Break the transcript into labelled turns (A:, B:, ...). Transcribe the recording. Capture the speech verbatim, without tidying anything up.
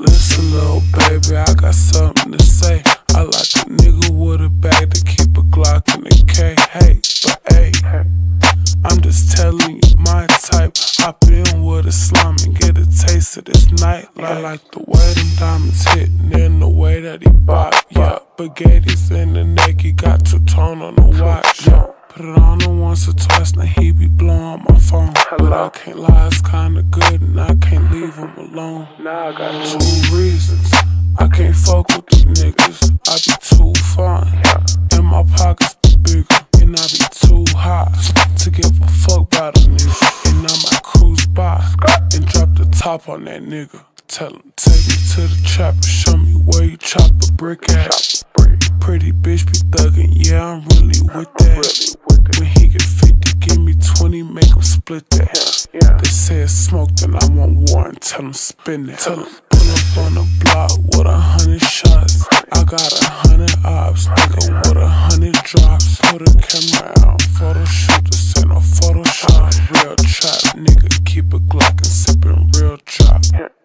A: Listen, little baby, I got something to say. I like a nigga with a bag to keep a Glock in the K. Hey, but hey, I'm just telling you my type. Hop in with a slime and get a taste of this night. I like the way them diamonds hitting and the way that he bop. Yeah, spaghetti's in the neck, he got two-tone on the watch. Yeah. Put it on him once or twice, now he be blowing my phone. But I can't lie, it's kinda good and I can't leave him alone. Now I got two reasons I can't fuck with these niggas. I be too fine, and my pockets be bigger, and I be too high to give a fuck about a nigga. And I might cruise by and drop the top on that nigga. Tell him, take me to the trap and show me where you chop a brick at. Pretty bitch be thuggin', yeah, I'm really with that. When he get fifty, give me twenty, make him split that. They say it's smoke, then I want war and tell him spin that. Tell him pull up on the block with a hundred shots. I got a hundred ops, nigga with a hundred drops. Put a camera out, photo shoot, this ain't no Photoshop. Real trap, nigga, keep a Glock and sippin' real drop.